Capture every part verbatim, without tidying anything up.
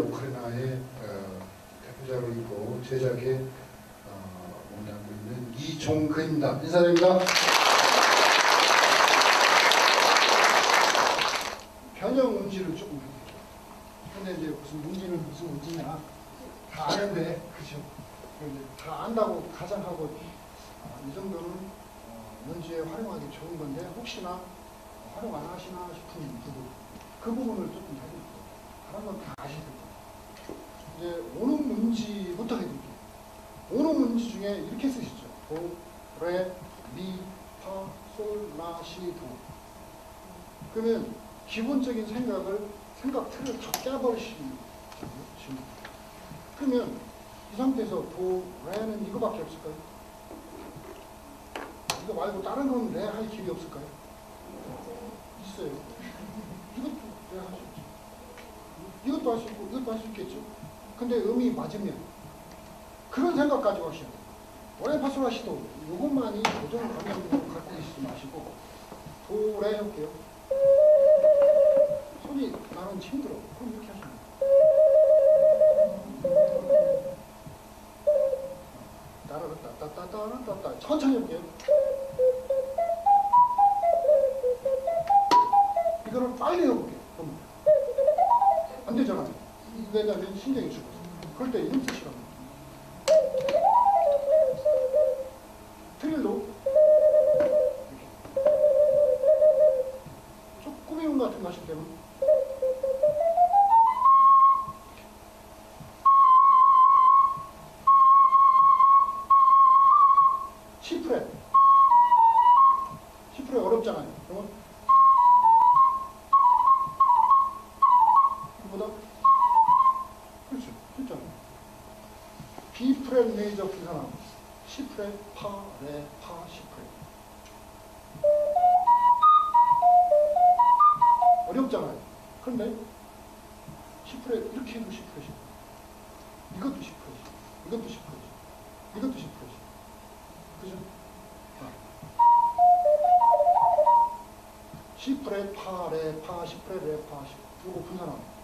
오카리나의 어, 대표작이고 제작에 어, 몸담고 있는 이종근입니다. 인사드립니다. 변형 운지를 조금 해볼게요. 근데 이제 무슨 운지는 무슨 운지냐 다 아는데 그죠? 다 안다고 가정하고 아, 이 정도는 어, 운지에 활용하기 좋은 건데 혹시나 활용 안 하시나 싶은 부분 그 부분을 조금 해드릴게요. 다른 건 다 아시거든요. 이제 오는 문지부터 해드릴게요. 오는 문지 중에 이렇게 쓰시죠. 도, 레, 미, 파, 솔, 라, 시, 도. 그러면 기본적인 생각을 생각 틀을 다 깨버리시는 거죠. 그러면 이 상태에서 도, 레는 이거밖에 없을까요? 이거 말고 다른 건 레 할 길이 없을까요? 있어요. 이것도 레 할 수 있죠. 이것도 할 수 있고 이것도 할 수 있겠죠. 근데 음이 맞으면 그런 생각 가지고 하셔야 돼요. 오레파솔라시도 이것만이 고정 감정으로 갖고 계시지 마시고 도, 레 해볼게요. 손이 나는 힘들어. 그럼 이렇게 하시면 돼요. 따라따 따따 따따 천천히 해볼게요. 이거를 빨리 해볼게요. 그럼 안 되잖아요. 왜냐면 신경이 죽어서. 그럴 때 이름 쓰시라고. 트릴로 조금 이음 같은 거 하실 때는 C 프렛. C 프렛 어렵잖아요. 그러면 이거보다 그렇죠. 쉽잖아요. B 프렛 메이저 분산하고 C 프렛, 파, 레, 파, C 프렛. 어렵잖아요. 그런데 C 프렛 이렇게 해도 C 프렛이고 이것도 C 프렛이고 이것도 C 프렛이고 이것도 C 프렛이고 그죠? 아. C 프렛, 파, 레, 파, C 프렛, 레, 파, C 이거 분산하고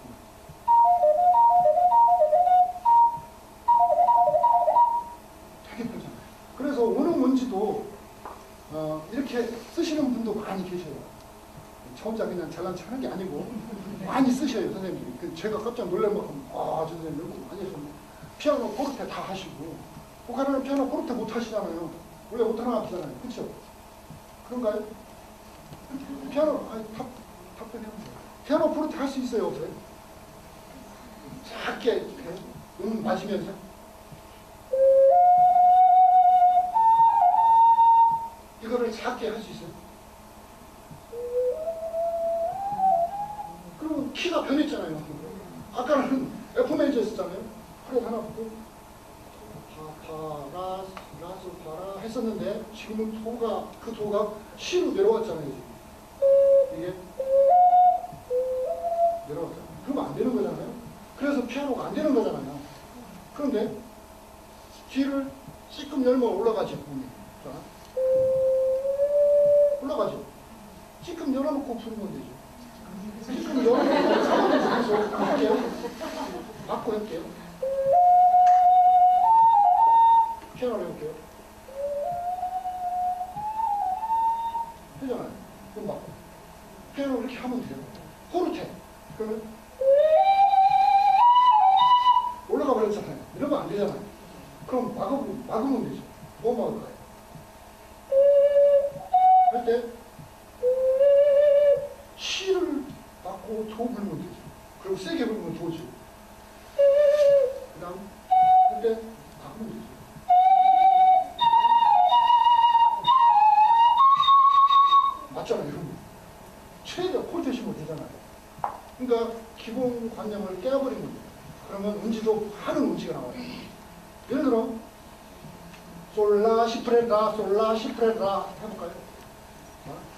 그래서 오는 문지도 어, 이렇게 쓰시는 분도 많이 계셔요. 저 혼자 그냥 잘난 척 하는 게 아니고 많이 쓰셔요, 선생님이. 그 제가 깜짝 놀랄 만큼 아, 저 선생님 연구 많이 하셨네. 피아노, 포르테 다 하시고 오카리나는 피아노, 포르테 못 하시잖아요. 원래 오타나 하시잖아요. 그렇죠? 그런가요? 피아노, 아니, 탑, 탑변해보세요. 피아노, 포르테 할 수 있어요, 없어요? 작게 이렇게 음 마시면서 이거를 작게 할 수 있어요. 그러면 키가 변했잖아요. 아까는 F 메이저 했었잖아요. 프렛 하나 붙고 파, 파, 라, 라스, 파라 했었는데 지금은 도가 그 도가 C로 내려왔잖아요. 지금. 이게 내려왔잖아요. 그러면 안 되는 거잖아요. 그래서 피아노가 안 되는 거잖아요. 그런데 귀를 찔끔 열면 올라가지. 자. 올라가죠. 찔끔 열어놓고 부르면 되죠. 찔끔 열어놓고 가만히 할게요. 맞고 할게요. 피아노를 해볼게요. 되잖아요. 그럼 맞고. 피아노 이렇게 하면 돼요. 포르테. 그러면 올라가 버렸잖아요. 이러면 안 되잖아요. 그럼 막으면, 막으면 되죠. 뭐 막을까요? 할 때 C를 막고 도 부르면 되죠. 그리고 세게 부르면 도죠. 그 다음 할 때 막으면 되죠. 맞잖아요. 이러면 최대 폴트 치면 되잖아요. 그러니까 기본 관념을 깨버린 거죠. 그러면 운지도 하는 운지가 나와요. 예를 들어 솔라, 시프렛, 라, 솔라, 시프렛, 라 해볼까요?